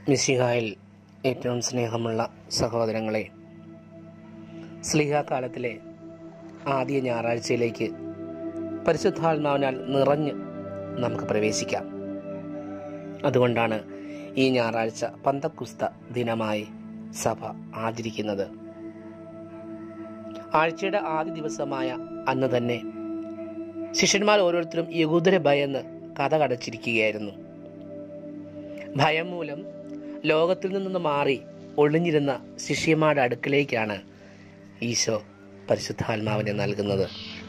മിശിഹായിൽ ഏറ്റവും സ്നേഹമുള്ള സഹോദരങ്ങളെ, സ്ലീഹാകാലത്തിലെ ആദ്യ ഞായറാഴ്ചയിലേക്ക് പരിശുദ്ധാത്മാവിനാൽ നിറഞ്ഞ് നമുക്ക് പ്രവേശിക്കാം. അതുകൊണ്ടാണ് ഈ ഞായറാഴ്ച പന്തക്കുസ്ത ദിനമായി സഭ ആചരിക്കുന്നത്. ആഴ്ചയുടെ ആദ്യ ദിവസമായ അന്ന് തന്നെ ശിഷ്യന്മാർ ഓരോരുത്തരും യഹൂദരെ ഭയന്ന് കഥ കടച്ചിരിക്കുകയായിരുന്നു. ഭയം മൂലം ലോകത്തിൽ നിന്ന് മാറി ഒളിഞ്ഞിരുന്ന ശിഷ്യന്മാരുടെ അടുക്കിലേക്കാണ് ഈശോ പരിശുദ്ധാത്മാവിനെ നൽകുന്നത്.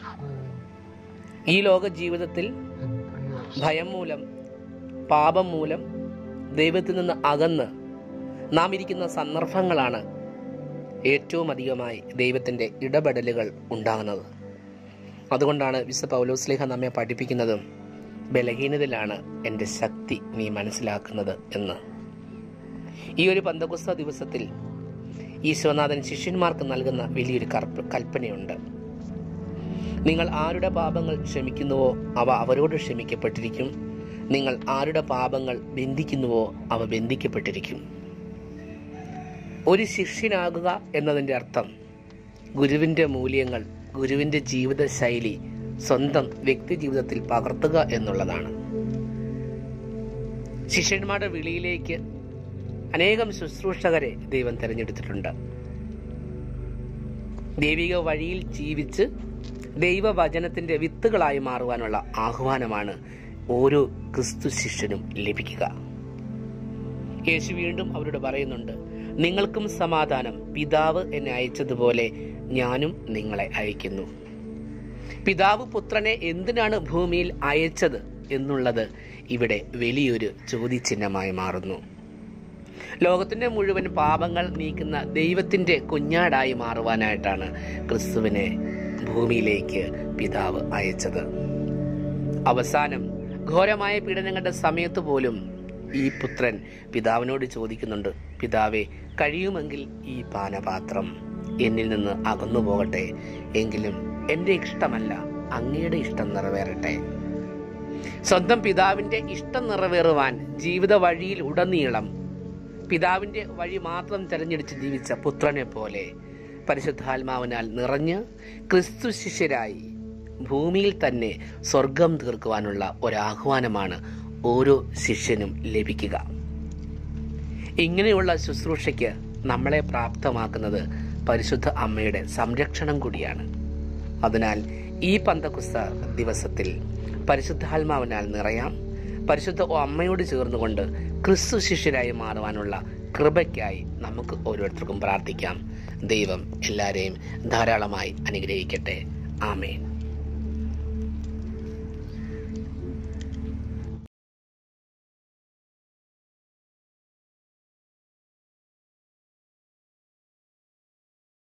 ഈ ലോക ജീവിതത്തിൽ ഭയം മൂലം, പാപം മൂലം ദൈവത്തിൽ നിന്ന് അകന്ന് നാം ഇരിക്കുന്ന സന്ദർഭങ്ങളാണ് ഏറ്റവും അധികമായി ദൈവത്തിൻ്റെ ഇടപെടലുകൾ ഉണ്ടാകുന്നത്. അതുകൊണ്ടാണ് വിശുദ്ധ പൗലോസ്ലീഹ നമ്മെ പഠിപ്പിക്കുന്നതും ബലഹീനതയിലാണ് എൻ്റെ ശക്തി നീ മനസ്സിലാക്കുന്നത് എന്ന്. ഈ ഒരു പന്തക്കുസ്ത ദിവസത്തിൽ ഈശോനാഥൻ ശിഷ്യന്മാർക്ക് നൽകുന്ന വലിയൊരു കൽപ്പനയുണ്ട്. നിങ്ങൾ ആരുടെ പാപങ്ങൾ ക്ഷമിക്കുന്നുവോ അവ അവരോട് ക്ഷമിക്കപ്പെട്ടിരിക്കും. നിങ്ങൾ ആരുടെ പാപങ്ങൾ ബന്ധിക്കുന്നുവോ അവ ബന്ധിക്കപ്പെട്ടിരിക്കും. ഒരു ശിഷ്യനാകുക എന്നതിൻ്റെ അർത്ഥം ഗുരുവിൻ്റെ മൂല്യങ്ങൾ, ഗുരുവിൻ്റെ ജീവിത ശൈലി സ്വന്തം വ്യക്തി ജീവിതത്തിൽ പകർത്തുക എന്നുള്ളതാണ്. ശിഷ്യന്മാരുടെ വിളിയിലേക്ക് അനേകം ശുശ്രൂഷകരെ ദൈവം തിരഞ്ഞെടുത്തിട്ടുണ്ട്. ദൈവിക വഴിയിൽ ജീവിച്ച് ദൈവവചനത്തിൻ്റെ വിത്തുകളായി മാറുവാനുള്ള ആഹ്വാനമാണ് ഓരോ ക്രിസ്തു ശിഷ്യനും ലഭിക്കുക. യേശു വീണ്ടും അവരോട് പറയുന്നുണ്ട്, നിങ്ങൾക്കും സമാധാനം. പിതാവ് എന്നെ അയച്ചതുപോലെ ഞാനും നിങ്ങളെ അയക്കുന്നു. പിതാവ് പുത്രനെ എന്തിനാണ് ഭൂമിയിൽ അയച്ചത് എന്നുള്ളത് ഇവിടെ വലിയൊരു ചോദ്യചിഹ്നമായി മാറുന്നു. ലോകത്തിന്റെ മുഴുവൻ പാപങ്ങൾ നീക്കുന്ന ദൈവത്തിന്റെ കുഞ്ഞാടായി മാറുവാനായിട്ടാണ് ക്രിസ്തുവിനെ ഭൂമിയിലേക്ക് പിതാവ് അയച്ചത്. അവസാനം ഘോരമായ പീഡനങ്ങളുടെ സമയത്ത് പോലും ഈ പുത്രൻ പിതാവിനോട് ചോദിക്കുന്നുണ്ട്, പിതാവേ, കഴിയുമെങ്കിൽ ഈ പാനപാത്രം എന്നിൽ നിന്ന് അകന്നു പോകട്ടെ, എങ്കിലും എൻ്റെ ഇഷ്ടമല്ല അങ്ങയുടെ ഇഷ്ടം നിറവേറട്ടെ. സ്വന്തം പിതാവിൻ്റെ ഇഷ്ടം നിറവേറുവാൻ ജീവിത വഴിയിൽ ഉടനീളം പിതാവിൻ്റെ വഴി മാത്രം തിരഞ്ഞെടുത്ത് ജീവിച്ച പുത്രനെ പോലെ പരിശുദ്ധാത്മാവിനാൽ നിറഞ്ഞ് ക്രിസ്തു ശിഷ്യരായി ഭൂമിയിൽ തന്നെ സ്വർഗം തീർക്കുവാനുള്ള ഒരാഹ്വാനമാണ് ഓരോ ശിഷ്യനും ലഭിക്കുക. ഇങ്ങനെയുള്ള ശുശ്രൂഷയ്ക്ക് നമ്മളെ പ്രാപ്തമാക്കുന്നത് പരിശുദ്ധ അമ്മയുടെ സംരക്ഷണം കൂടിയാണ്. അതിനാൽ ഈ പന്തക്കുസ്ത ദിവസത്തിൽ പരിശുദ്ധാത്മാവിനാൽ നിറയാം. പരിശുദ്ധ അമ്മയോട് ചേർന്നുകൊണ്ട് ക്രിസ്തു ശിഷ്യരായി മാറുവാനുള്ള കൃപയ്ക്കായി നമുക്ക് ഓരോരുത്തർക്കും പ്രാർത്ഥിക്കാം. ദൈവം എല്ലാവരെയും ധാരാളമായി അനുഗ്രഹിക്കട്ടെ. ആമേൻ.